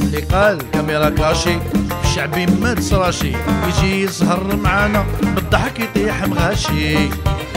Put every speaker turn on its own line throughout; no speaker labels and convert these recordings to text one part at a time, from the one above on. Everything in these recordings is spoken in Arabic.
اللي قال كاميرا كاشي الشعبي ما تصراشي، يجي يسهر معانا بالضحك يطيح مغاشي.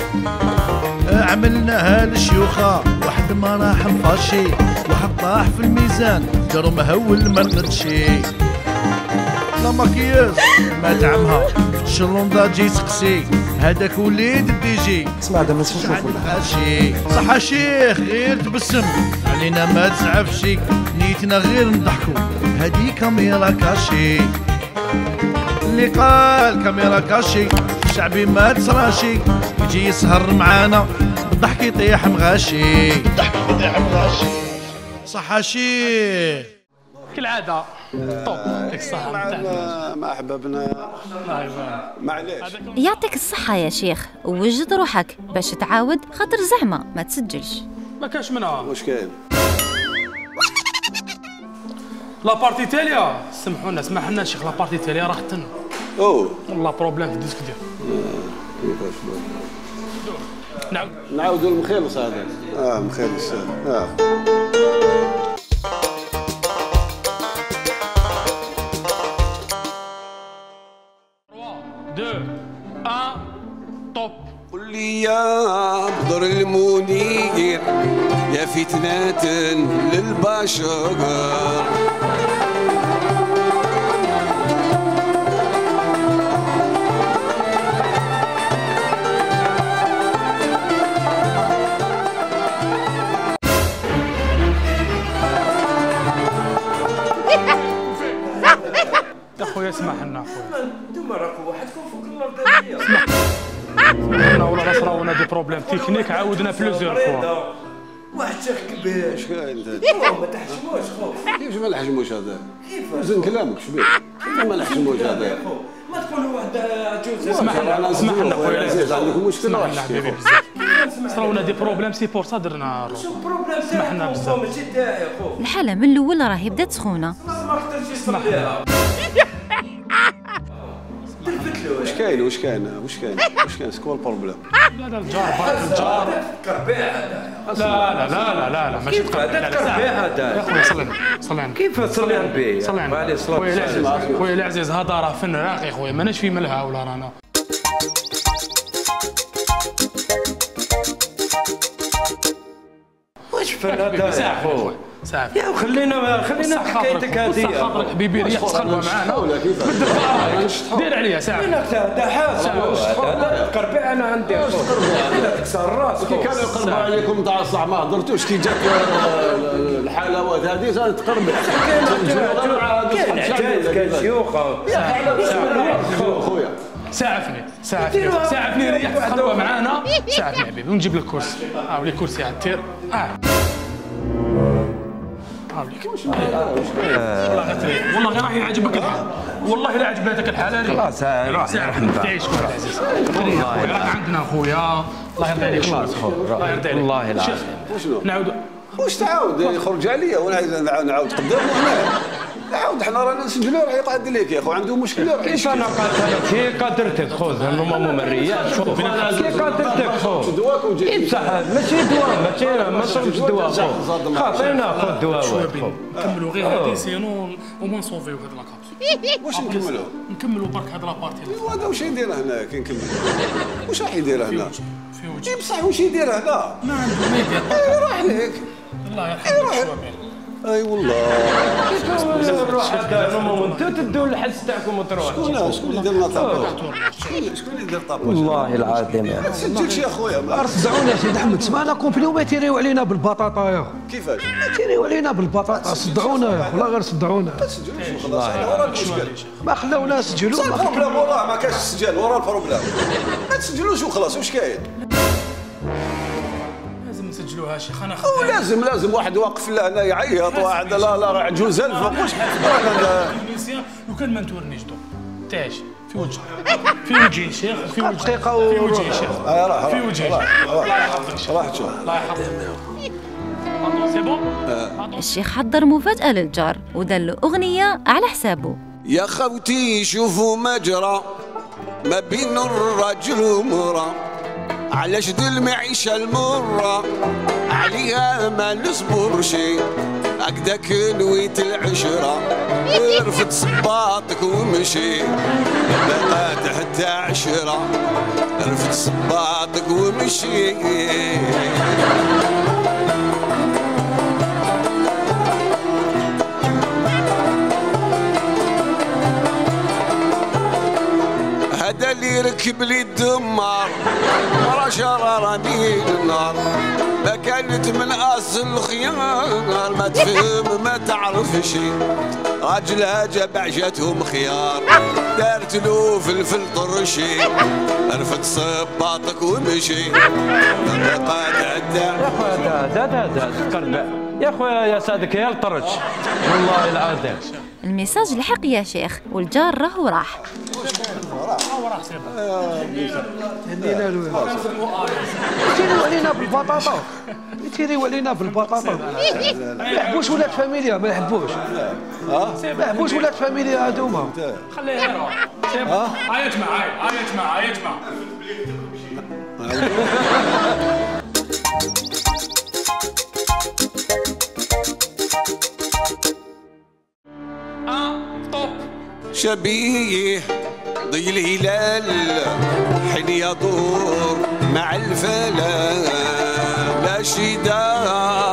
عملناها للشيوخة واحد ما راح مفاشي، واحد طاح في الميزان درهم هول ما نقدشي. لا ماكياج ما تعمها شلوندا جي سقسي، هذاك وليد الديجي
اسمع دابا نشوفوا
غاشي. صح شيخ غير تبسم علينا ما تزعفشي، نيتنا غير نضحكو هادي كاميرا كاشي. اللي قال كاميرا كاشي الشعبي ما تصراشي، يجي يسهر معانا بالضحك يطيح مغاشي. بالضحك يطيح مغاشي. صح شيخ
كالعادة طوب. يعطيك الصحة
مع احبابنا. معليش.
يعطيك الصحة يا شيخ، وجد روحك باش تعاود، خاطر زعما ما تسجلش.
ما كانش منها.
واش كاين؟
لابارتي تالية سمحونا، سمح لنا شيخ، لابارتي تالية راه تن. والله بروبليم في الديسك ديالو.
كيفاش
نعاودو
المخلص هذا. مخلص.
2 1 طوب.
قل لي يا بدر المنير يا فتنة للبشر،
اخويا اسمح لنا اخويا.
انتوما راكم وحدكم فوق الارض.
اسمح لنا والله راه صراونا دي بروبليم تكنيك، عاودنا بلوزيور فوا.
واحد شيخ كبير.
اش كاين انت؟
ما تحشموش خو.
كيفاش ما نحجموش هذا؟
كيفاش؟
وزن كلامك شبيه؟ كيف ما نحجموش هذا؟
ما تقولوا واحد عجوز.
اسمح لنا خويا،
عزيز عندكم مشكل واحد
حبيبي صراونا دي بروبليم سي بور سا درنا.
شو بروبليم؟
اسمح لنا بزاف.
ماشي داعي خو.
الحالة من الأول راهي بدات سخونة.
ما قدرتش يصليها.
واش كاين سكوا البروبليم؟
لا لا الجار
تفكر بها هذا.
لا لا لا لا لا ماشي
كيف هذا تفكر بها هذا؟
يا خويا صلي على
كيف تصلي به؟
صلي على خويا العزيز هذا راه فن راقي خويا، ماناش في ملها ولا رانا.
واش فن هذا يا خو؟
ساعة
يا خلينا حكايتك هذه.
خاطرك حبيبي ريح تخلوها معانا. دير عليها ساعة.
هذا حاسب هذا تفكر به. انا عندي خو تكسر راسك.
كي كانوا يقربوا عليكم تاع الصح ما هضرتوش، كي جات الحلاوات هذه صارت تقرب.
كاين عجايز كاين شيوخه.
خويا
ساعفني ريح تخلوها معانا. ساعفني حبيبي ونجيب لك كرسي. ولي كرسي على التير. والله غير راح يعجبك الحال، والله لا عجبتك الحال.
خلاص راح
تعيش خويا العزيز. والله راك عندنا خويا. الله يرضي عليك. الله يرضي عليك.
والله العظيم.
نعاودوا. واش تعاود يخرج عليا وانا نعاود قدامه هنا؟ عاود حنا رانا نسجلوا راه يقعد لك يا خو عنده مشكله.
كيف انا قاتلك كي قدرتك خذ هما ممريات. شوف كي قدرتك خذ
دواك وجيت
بصح ماشي دواء ما شربتش دواء خذ خاطينا خذ دواء.
نكملوا غير هادي سينو وما نصوفيو هاد لاكابسول.
واش نكملوا؟
نكملوا برك هاد لابارتي.
هذا واش يدير هنا كي نكملوا؟ واش راح يدير هنا؟
في وجهي
بصح واش يدير هنا؟
ما عنده ما يدير.
راح لك
الله يرحمك شويه.
اي والله.
نروح هذا انت تدوا الحس تاعكم وتروح.
شكون اللي دار لنا طابور؟ شكون اللي دار طابور؟
والله العظيم
ما تسجلش يا خويا.
صدعونا سيدي احمد، سمعنا كومبليو ما تيريو علينا بالبطاطا يا خو.
كيفاش؟
ما تيريو علينا بالبطاطا، صدعونا يا خو، والله غير صدعونا.
ما تسجلوش خلاص ورا المشكل.
ما خلاونا نسجلوا.
صح البروبليم وراه ما كاش السجال ورا البروبليم. ما تسجلوش وخلاص واش كاين؟
لازم نسجلوها شيخ. انا
لازم واحد واقف لهنا يعيط، واحد لا عجوز الفوق واش رانا
لو كان ما نتورنيش دو تاج في وجهي شيخ. في وجهي شيخ. في وجهي. الله يحفظك.
راح تشوف.
الله يحفظك. سي بون.
الشيخ حضر مفاجأة للجار ودار له أغنية على حسابه.
يا خوتي شوفوا مجرى ما بين الرجل ومرأة، على شد المعيشة المرة عليها ما نصبر شي، هكذاك نويت العشرة رفد صباطك ومشي بقات حتى عشرة رفد صباطك ومشي هذا اللي ركب لي الدمار ورا شرارني النار ما كانت من اصل الخيار ما تفهم ما تعرف شي راجلها جاب عجاتهم خيار دارت له فلفل طرشي رفد صباطك ومشي بقات عدا
يا خويا يا صادق يا الطرش والله العظيم.
الميساج لحق يا شيخ والجار راهو راح.
يتيريو علينا بالبطاطا يتيريو علينا بالبطاطا ما يحبوش ولاد فاميليا ما يحبوش ما يحبوش ولاد فاميليا هذوما
خليه يروح عيط مع
شبيه ضي الهلال حين يدور مع الفلا لا شيدا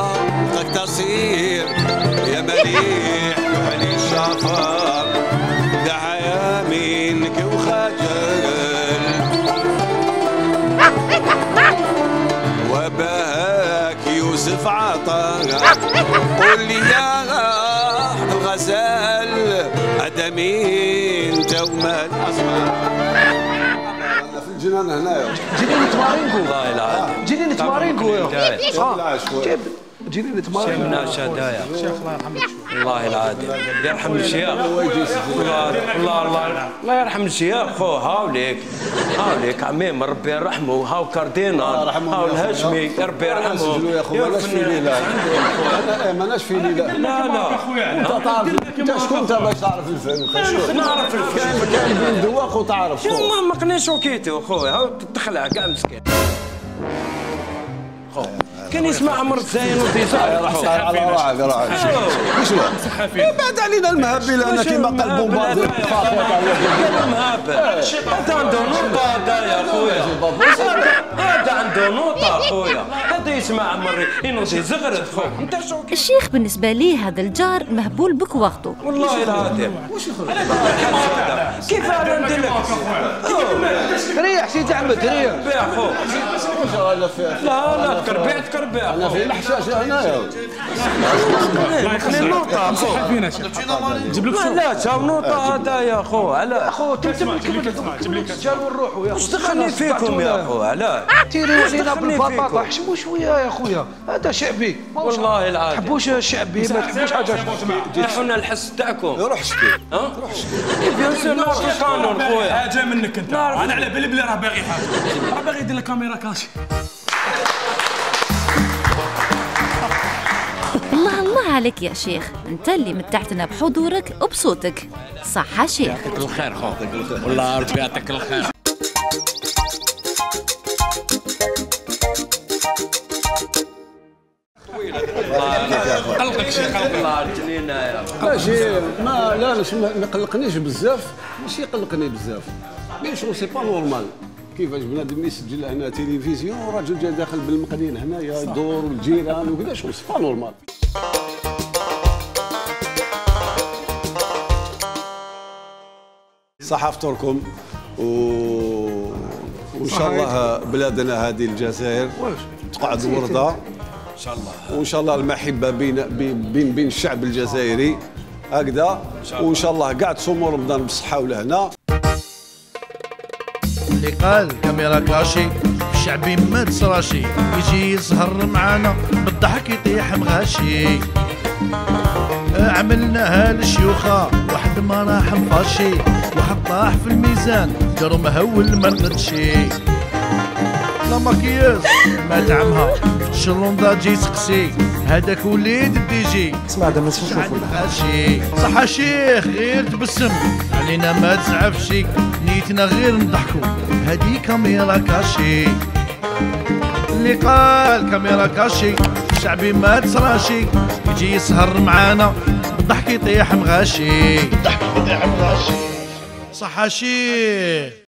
تصير يا مليح علي الشافر دعا منك وخجل وباك يوسف عطا قول لي يا الغزال ادمين تومال في الجنان هنايا
جيني تمارينكو
والله العظيم
جيني تمارينكو جيني تمارينكو
شيخنا شدايا والله العظيم يرحم الشيخ الله يرحم الشيخ خو هاوليك عميم ربي يرحمه هاو كاردينال هاو الهاشمي ربي يرحمه
ماناش في ليلة ماناش في ليلة
لا
انت تعرف انت شكون انت باش تعرف الفن
نعرف الفن
كان بين دواق وتعرف شكون
ما قناش وكيتو خويا هاو تخلع كاع مسكين كان يسمع عمر الزاين وديزاين
على راعي وش هو؟ بعد علينا المهبل انا كيما قال بومباردي
المهبل هذا عنده نقطة هذا يا خويا هذا عنده نقطة خويا هذا يسمع عمر ينوضي زغرد خويا انت شو
الشيخ بالنسبة ليه هذا الجار مهبول بك وقته.
والله العظيم كيف انا ندير لك
ريح سيدي احمد ريح
بيع خو لا تكربيع
انا في الحشاش هنايا
خلي النقطة
نجيب لك
لا تاو نقطة هذا يا خو على
اخو تلزم الرجال ونروحوا يا
واش دخلني فيكم يا خو علاه
تيريو علينا بالبطاطا حشموا شويه يا خويا هذا شعبي
والله العظيم
تحبوش الشعبي ما تحبوش حاجه
تحفنا الحس تاعكم
روح شكي
كيف يصير نعرف القانون خويا
جاي منك انت انا على بالي بلي راه باغي حاجه راه باغي يدير الكاميرا كاشي
الله عليك يا شيخ انت اللي متعتنا بحضورك وبصوتك صح شيخ.
يعطيك الخير خو والله ربي يعطيك الخير.
قلقك شيخ
الله جنينا يا
ماشي ما يقلقنيش بزاف ماشي يقلقني بزاف بيان سور سي با نورمال كيفاش بنادم يسجل هنا تلفزيون وراجل جا داخل بالمقدين هنايا يدور والجيران وكذا شغل سي با نورمال. صحة فطوركم وان شاء الله بلادنا هذه الجزائر تقعد وردة ان شاء الله وان شاء الله المحبة بين الشعب الجزائري هكذا وان شاء الله كاع تصوموا رمضان بالصحة ولهنا.
اللي قال كاميرا كاشي الشعبي ما تصراشي يجي يسهر معانا بالضحك يطيح مغاشي عملناها للشيوخة واحد ما راح مفاشي واحد طاح في الميزان جرم هول ما ردشي لا ماكياج ما تعمها شلوندا جي سقسي هذاك وليد الديجي
اسمع دابا نشوفوا
غاشي صح شيخ غير تبسم علينا ما تزعفشي نيتنا غير نضحكو هادي كاميرا كاشي اللي قال كاميرا كاشي شعبي ما تصراشي يجي يسهر معانا الضحك يطيح مغاشي. صح شيخ.